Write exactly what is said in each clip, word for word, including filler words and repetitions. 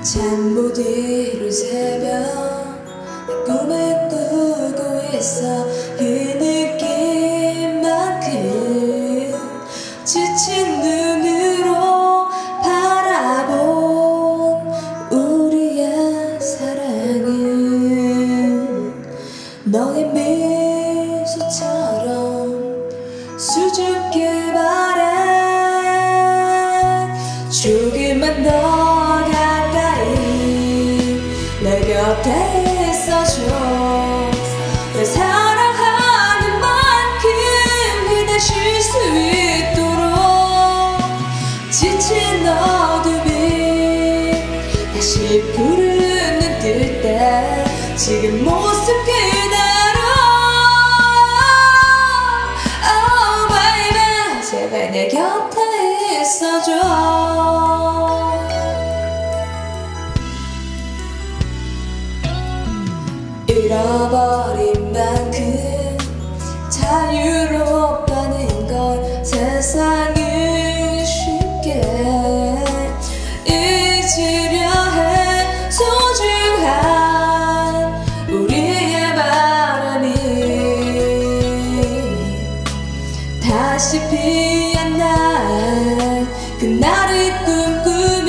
잠 못 이룰 새벽 내 꿈을 꾸고 있어. 그 느낌만큼 지친 눈으로 바라본 우리의 사랑은 너의 미소처럼 수줍게 바래. 조금만 더 가까이 내 곁에 있어줘. 널 사랑하는 만큼 그대 쉴 수 있도록. 지친 어둠이 다시 푸른 눈 뜰 때 지금 모습 그대로. Oh baby 제발 내 곁에 있어줘. 잃어버린 만큼 자유롭다는 걸 세상은 쉽게 잊으려 해. 소중한 우리의 바람이 다시 피어날 그날을 꿈꾸며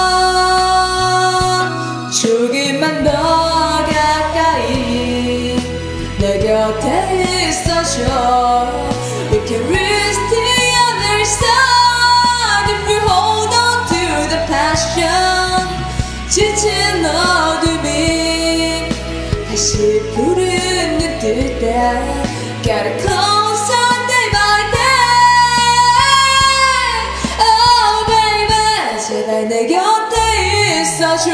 조금만 더 내 곁에 있어줘. We can reach the other side if we hold on to the passion. 지친 어둠이 다시 푸른 눈 뜰 때 Get closer day by day. Oh baby 제발 내 곁에 있어줘.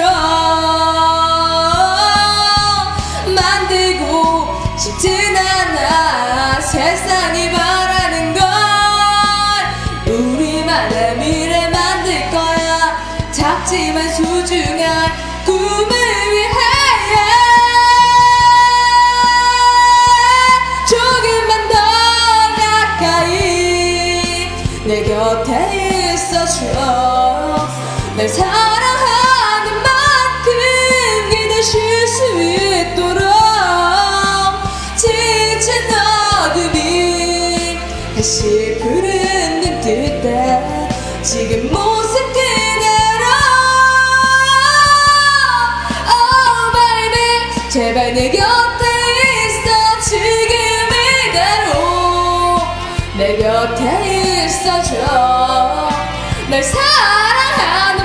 만들고 쉽진 않아 세상이 바라는 걸. 우리만의 미래 만들 거야. 작지만 소중한 꿈을 위해. 조금만 더 가까이 내 곁에 있어줘. 날 사랑하는 만큼 기대 쉴 수 있도록. 다시 푸른 눈 뜰 때 지금 모습 그대로. Oh baby 제발 내 곁에 있어. 지금 이대로 내 곁에 있어줘. 널 사랑하는